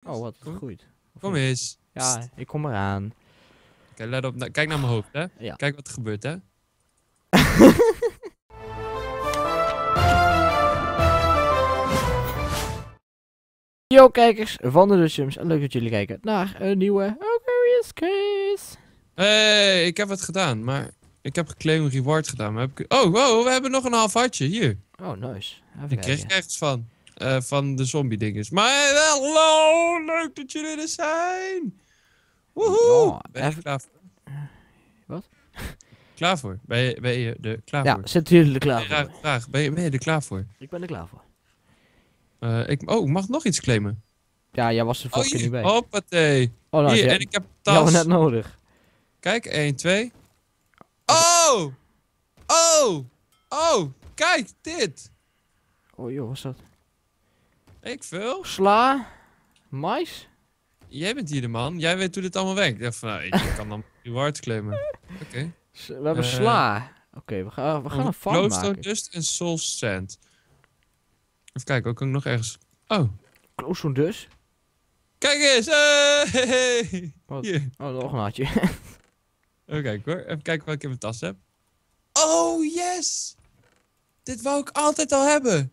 Oh, wat goed. Kom eens. Ja, ik kom eraan. Oké, let op. Kijk naar mijn hoofd, hè. Ja. Kijk wat er gebeurt, hè. Yo kijkers van de Dutchums, en leuk dat jullie kijken naar een nieuwe Aquarius Case. Hey, ik heb wat gedaan, maar ik heb claim reward gedaan. Maar heb ik... Oh, wow, we hebben nog een half hartje. Hier. Oh, nice. Even Die kreeg ik kijken. ergens van. Van de zombie dinges. Maar hallo, leuk dat jullie er zijn. Woehoe. Ja, Ben je even- klaar voor? Wat? Klaar voor? Ben je er klaar Ja, voor? zitten jullie er klaar Rare voor? vraag. Ben je er klaar voor? Ik ben er klaar voor. Ik mag nog iets claimen. Ja, jij was er vorige keer niet bij. Hoppatee. Oh, nou, Hier, jij en ik heb jij had tas. net nodig. Kijk, 1, 2. Oh! Oh! Oh! Kijk, dit! Oh joh, wat is dat? Ik veel. Sla? Mais? Jij bent hier de man. Jij weet hoe dit allemaal werkt. Ik dacht van, nou, je kan dan reward claimen. Oké. We hebben Eh, sla. Oké, we gaan een farm Glowstone maken. dust en soul sand. Even kijken, ook kan ik nog ergens... Oh, Glowstone dus. kijk eens! Hey! Wat? Hier. Oh, nog een hartje. Even kijken hoor. Even kijken wat ik in mijn tas heb. Oh, yes! Dit wou ik altijd al hebben.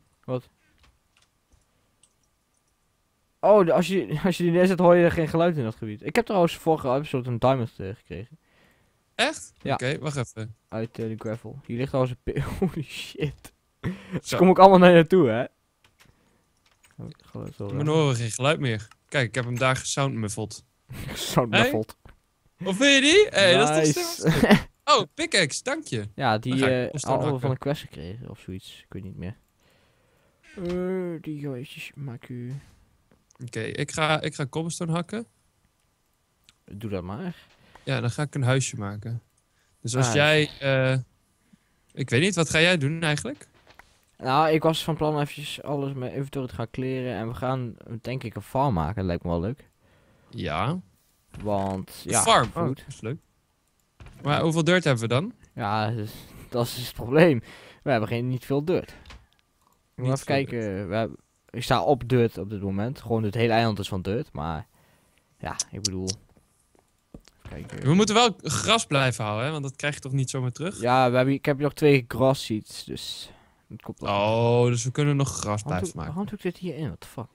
Oh, als je die neerzet hoor je geen geluid in dat gebied. Ik heb trouwens vorige episode een diamond gekregen. Echt? Ja. Oké, wacht even. Uit de gravel. Hier ligt trouwens een holy shit. Ze Zo. komen ook allemaal naar je naartoe, hè? Oh, geluid zo Mijn oren geen geluid meer. Kijk, ik heb hem daar gesoundmuffeld. Zo'n Hey? muffled. Of vind je die? Hé, dat is toch Nice. slim. Oh, pickaxe, dank je. Ja, Dan die ga ik Cobblestone hadden we hakken. van een quest gekregen of zoiets. Ik weet niet meer. Die jongetjes, maak u. Oké, ik ga cobblestone hakken. Doe dat maar. Ja, dan ga ik een huisje maken. Dus als Ah, jij... ik weet niet, wat ga jij doen eigenlijk? Nou, ik was van plan eventjes alles met inventory te gaan kleren. En we gaan denk ik een farm maken. Dat lijkt me wel leuk. Ja. Want, ja, Farm. Oh, goed. dat is leuk. Maar hoeveel dirt hebben we dan? Ja, dus, dat is het probleem. We hebben niet veel dirt. Ik moet Niet even veel kijken. Ik sta op dirt op dit moment. Gewoon het hele eiland is van dirt. Maar ja, ik bedoel. Even kijken. We moeten wel gras blijven houden, hè? Want dat krijg je toch niet zomaar terug? Ja, ik heb hier nog 2 grass seeds. Dus dat komt wel. Oh, dus we kunnen nog gras waarom, blijven doe, maken. waarom doe ik dit hierin? What the fuck?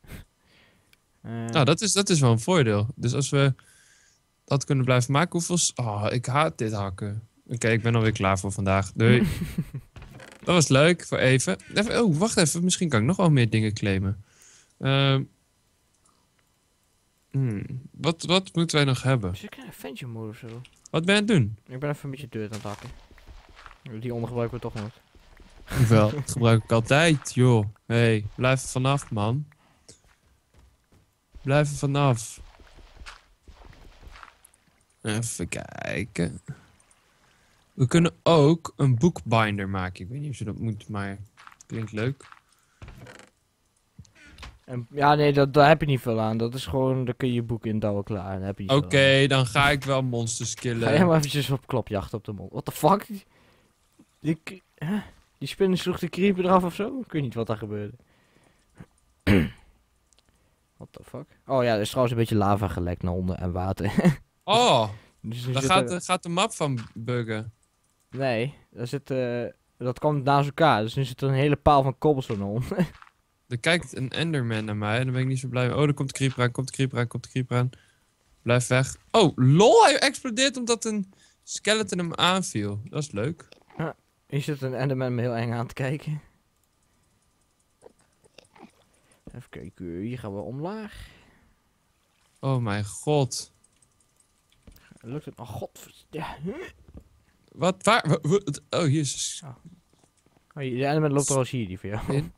Nou, dat is wel een voordeel. Dus als we dat kunnen blijven maken, hoeveel... Oh, ik haat dit hakken. Oké, ik ben alweer klaar voor vandaag. Doei. Dat was leuk, voor even. Oh, wacht even. Misschien kan ik nog wel meer dingen claimen. Wat moeten wij nog hebben? Is ik een adventure mode of zo? Wat ben je aan het doen? Ik ben even een beetje dirt aan het hakken. Die ondergebruiken we toch nooit. Hoewel, dat gebruik ik altijd, joh. Hey, blijf er vanaf, man. Blijf er vanaf. Even kijken. We kunnen ook een bookbinder maken. Ik weet niet of je dat moet, maar klinkt leuk. En, ja, nee, daar heb je niet veel aan. Dat is gewoon, daar kun je je boek in douwen klaar. Daar heb je niet veel Oké, dan ga ik wel monsters aan. Ga jij killen. maar eventjes op klopjacht op de mond. What the fuck? Die spin sloeg de creeper eraf of zo? Ik weet niet wat daar gebeurde. What the fuck? Oh ja, er is trouwens een beetje lava gelekt naar onder en water. Oh, Dus nu dan zit gaat de map van buggen. Nee, dat kwam naast elkaar. Dus nu zit er een hele paal van cobblestone onder. Er kijkt een enderman naar mij. Daar ben ik niet zo blij mee. Oh, er komt de creeper aan, komt de creeper aan, komt de creeper aan. Blijf weg. Oh, lol, hij explodeert omdat een skeleton hem aanviel. Dat is leuk. Hier zit een enderman me heel eng aan te kijken. Even kijken, hier gaan we omlaag. Oh mijn god. Lukt het? Oh god. Ja. Wat? Waar? Oh, hier is... Oh, de enderman loopt trouwens hier, die voor jou. In.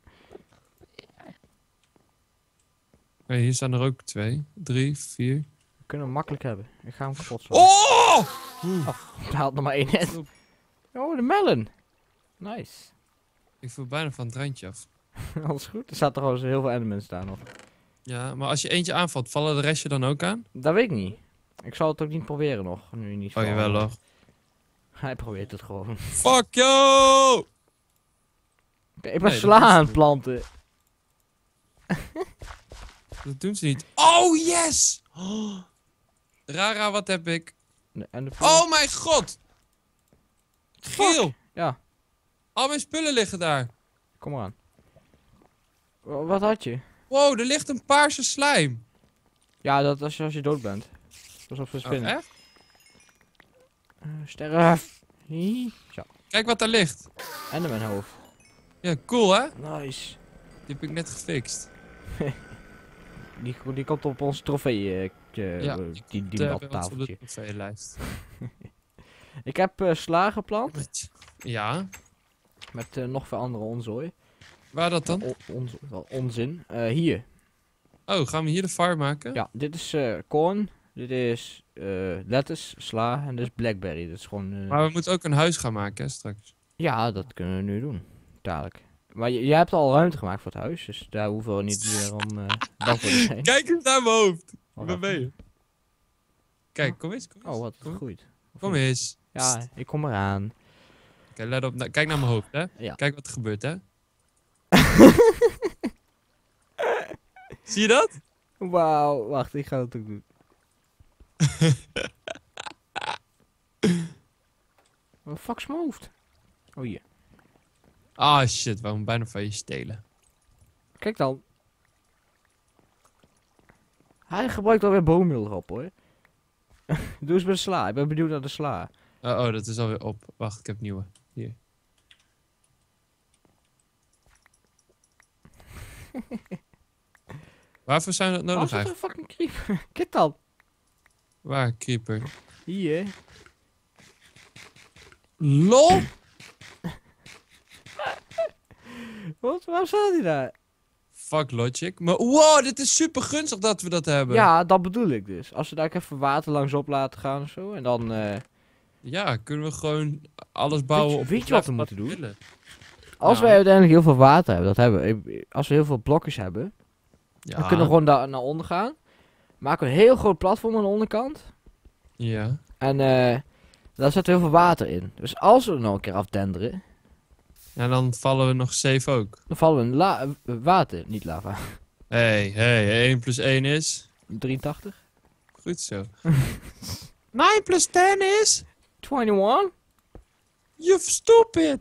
Oh, hier staan er ook 2, 3, 4. We kunnen hem makkelijk hebben. Ik ga hem kapot slaan. Oh! Hij haalt nog maar 1 net. Oh, de melon. Nice. Ik voel bijna van het randje af. Alles goed? Er staat trouwens heel veel endermans staan nog. Ja, maar als je eentje aanvalt, vallen de restje dan ook aan? Dat weet ik niet. Ik zal het ook niet proberen nog. Nu niet. Oh, jawel hoor. Hij probeert het gewoon. Fuck you! Ik ben Nee, dat sla is aan het het planten. Dat doen ze niet. Oh, yes! Oh. Rara, wat heb ik? En de Oh mijn god! Giel! Ja, Al mijn spullen liggen daar. kom maar aan. Wat had je? Wow, er ligt een paarse slijm. Ja, dat is als je dood bent. Dat is op zijn Oh, spinnen. echt? Sterf. Zo. Kijk wat daar ligt. En in mijn hoofd. Ja, cool hè? Nice. Die heb ik net gefixt. Die komt op ons trofee. Ja, die Bij ons op de tafeltje. trofeelijst. Ik heb sla geplant. Ja, Met nog veel andere onzooi. waar dat dan? Wel onzin. Hier. Oh, gaan we hier de fire maken? Ja, dit is corn. Dit is lettuce, sla en dit is blackberry. Dat is gewoon... Maar we moeten ook een huis gaan maken hè, straks. Ja, dat kunnen we nu doen. Dadelijk. Maar jij hebt al ruimte gemaakt voor het huis. Dus daar hoeven we niet meer om bang voor te zijn. Kijk eens naar mijn hoofd. Oh, Waar ben je? Kijk, kom eens. Kom eens. Oh, wat Kom, goed. kom eens. Ja, ik kom eraan. Oké, let op. Kijk naar mijn hoofd, hè. Ja. Kijk wat er gebeurt, hè. Zie je dat? Wauw, wacht, ik ga het ook doen. Wat fuck is mijn hoofd? Oh, hier. Ah, shit. Waarom bijna van je stelen? Kijk dan. Hij gebruikt alweer boommeel erop, hoor. Doe eens met de sla. Ik ben benieuwd naar de sla. Oh, dat is alweer op. Wacht, ik heb nieuwe. Hier. Waarvoor zijn we dat nodig Oh, zit er eigenlijk? een fucking creeper. Kijk dan. Waar, creeper? Hier. LOL! Wat? Waarom staat hij daar? Fuck logic. Maar wow, dit is super gunstig dat we dat hebben. Ja, dat bedoel ik dus. Als we daar even water langs op laten gaan of zo. En dan... Ja, kunnen we gewoon alles bouwen op weet de je wat plek we moeten doen? willen. Als Ja. wij uiteindelijk heel veel water hebben, dat hebben we. Als we heel veel blokjes hebben, Ja. dan kunnen we gewoon daar naar onder gaan. Maken we een heel groot platform aan de onderkant. Ja. En daar zetten we heel veel water in. Dus als we er nog een keer afdenderen, En dan vallen we nog safe ook. dan vallen we in water, niet lava. Hey, 1 plus 1 is... 83? Goed zo. 9 plus 10 is... 21? You stupid!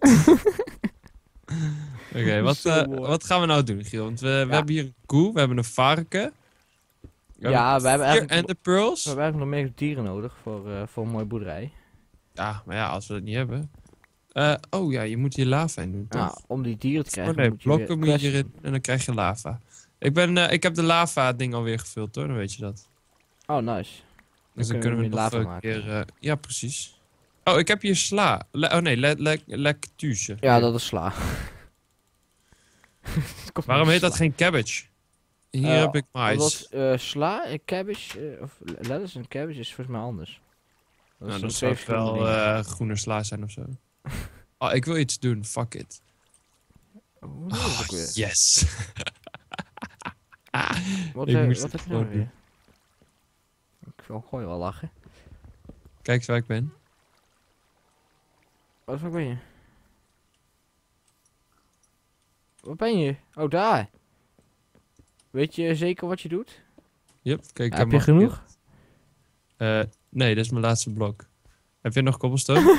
Oké, Zo mooi. wat gaan we nou doen, Giel? Want we hebben hier een koe, we hebben een varken. Ja, we hebben eigenlijk... En de pearls. We hebben eigenlijk nog meer dieren nodig voor een mooie boerderij. Ja, maar ja, als we dat niet hebben... oh ja, je moet hier lava in doen, toch? Nou, om die dieren te krijgen Oh nee, moet je weer blokken moet je quests hierin en dan krijg je lava. Ik heb de lava ding alweer gevuld hoor, dan weet je dat. doen. Oh, nice. Dus dan kunnen kunnen we we nog lava een maken. keer... ja, precies. Oh, ik heb hier sla. Oh nee, lectuce. Ja, dat is sla. Waarom heet dat geen cabbage? Hier heb ik mais. Sla, cabbage, of lettuce en cabbage is volgens mij anders. Nou, zijn dat twee zou wel verschillende dingen. groene sla zijn of zo. Oh, ik wil iets doen. Fuck it. Hoe doe je dat Oh, ook weer? yes. Wat, ik moest wat het heb je nou gewoon weer? Ik wil gewoon wel lachen. Kijk eens waar ik ben. Waar ben je? Waar ben je? Oh, daar. Weet je zeker wat je doet? Yep, kijk. Heb je genoeg? Nee, dat is mijn laatste blok. Heb je nog cobblestone?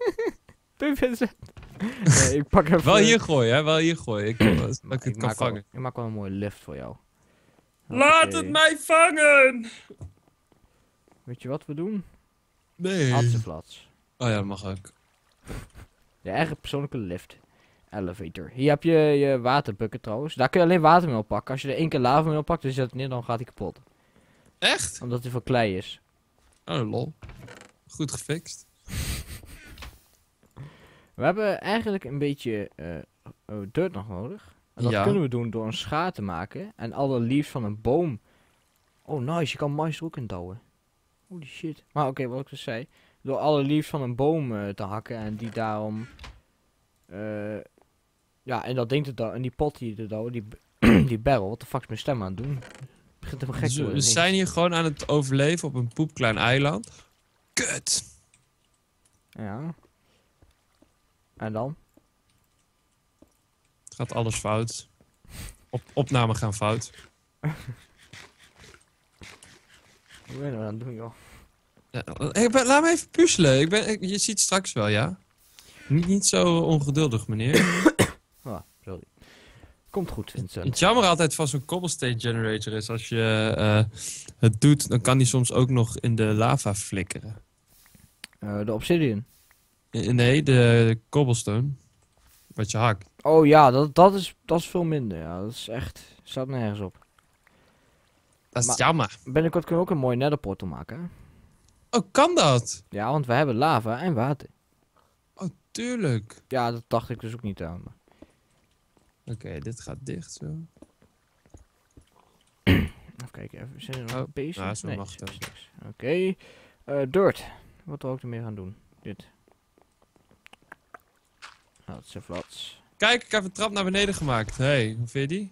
Nee, ik pak even... Wel hier gooien, hè? Wel hier gooien. Dat ik het kan maak wel- vangen. ik maak wel een mooie lift voor jou. Laat Oké. het mij vangen! Weet je wat we doen? Nee. Hatseflats. Oh ja, dat mag ook. Je eigen persoonlijke lift. Elevator. Hier heb je je waterbucket trouwens. Daar kun je alleen water mee oppakken. Als je er 1 keer lava mee oppakt, dus je zet het neer, dan gaat hij kapot. Echt? Omdat hij van klei is. Oh, lol. Goed gefixt. We hebben eigenlijk een beetje dirt nog nodig. En dat Ja. kunnen we doen door een schaar te maken. En alle leaves van een boom. Oh nice, je kan mais er ook in douwen. Holy shit. Maar oké, wat ik dus zei. Door alle leaves van een boom te hakken. En die daarom... ja, en dat ding te douwen. En die pot die te douwen. Die barrel. Wat de fuck is mijn stem aan het doen? Het begint helemaal gek te We worden. zijn hier gewoon aan het overleven op een poepklein eiland. Kut! Ja. En dan? Het gaat alles fout. Opnamen gaan fout. Wat ben je nou aan het doen, joh? Ja, laat me even puzzelen. Je ziet straks wel, ja? Niet zo ongeduldig, meneer. Ah, sorry. Komt goed, Vincent. Het jammer altijd van zo'n cobblestone generator is, als je het doet, dan kan die soms ook nog in de lava flikkeren. De obsidian. Nee, de cobblestone. Wat je hakt. Oh ja, dat is veel minder. Ja, dat is echt... Staat nergens op. Dat is Maar- jammer. Binnenkort kunnen we ook een mooi netherportal maken, hè? Oh, kan dat? Ja, want we hebben lava en water. Oh, tuurlijk. Ja, dat dacht ik dus ook niet aan. Oké, dit gaat dicht zo. Even kijken, even. Zijn er nog Oh, bezig? nou, zo Nee, mag is het. niks. Oké. Dirt. Wat wil ik ermee gaan doen? Dit. Nou, dat is even wat. Kijk, ik heb een trap naar beneden gemaakt. Hey, hoe vind je die?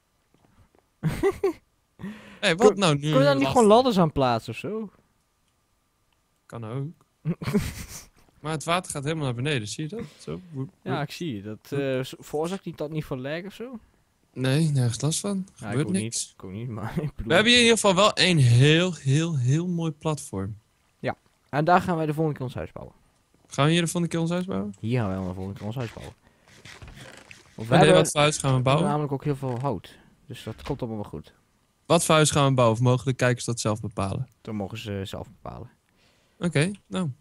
Hey, wat nou nu? Kun je daar niet gewoon ladders aan plaatsen of zo? Kan ook. Maar het water gaat helemaal naar beneden, zie je dat? Zo. Ja, ik zie je. Dat veroorzaakt niet dat niet van lag of zo? Nee, nergens last van. Ja, Gebeurt ik ook niks. niet. Ik ook niet, maar ik bedoel... We hebben hier in ieder geval wel een heel mooi platform. En daar gaan wij de volgende keer ons huis bouwen. Gaan we hier de volgende keer ons huis bouwen? Hier gaan wij de volgende keer ons huis bouwen. Want we Nee, hebben wat voor huis gaan we bouwen? namelijk ook heel veel hout. Dus dat komt allemaal wel goed. Wat voor huis gaan we bouwen? Of mogen de kijkers dat zelf bepalen? Dan mogen ze zelf bepalen. Oké, nou.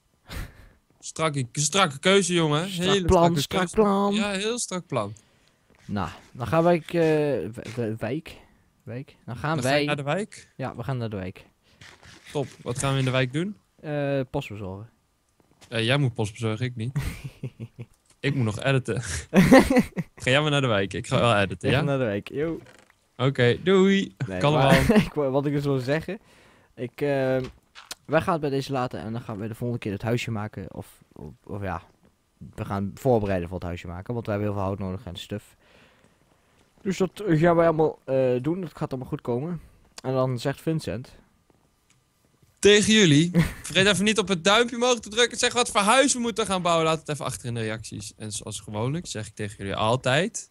Strakke keuze, jongen. Strak Hele plan, strakke strak keuze. plan. Ja, heel strak plan. Nou, dan gaan wij... wijk? Dan gaan Dan ga je wij... naar de wijk. Ja, we gaan naar de wijk. Top. Wat gaan we in de wijk doen? Post bezorgen. Jij moet post bezorgen, ik niet. Ik moet nog editen. Ga jij maar naar de wijk. Ik ga wel editen, Ik ga ja? naar de wijk. Yo. Oké, doei. Nee, Kan maar wel. wat ik dus wil zeggen. Wij gaan het bij deze laten en dan gaan we de volgende keer het huisje maken. Of ja, we gaan voorbereiden voor het huisje maken. Want we hebben heel veel hout nodig en stuff. Dus dat gaan wij allemaal doen. Dat gaat allemaal goed komen. En dan zegt Vincent. Tegen jullie. Vergeet even niet op het duimpje omhoog te drukken. Zeg wat voor huis we moeten gaan bouwen. Laat het even achter in de reacties. En zoals gewoonlijk zeg ik tegen jullie altijd.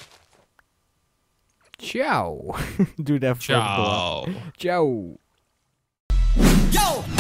Ciao. Doe het even voor de door. Ciao. Ciao. Yo,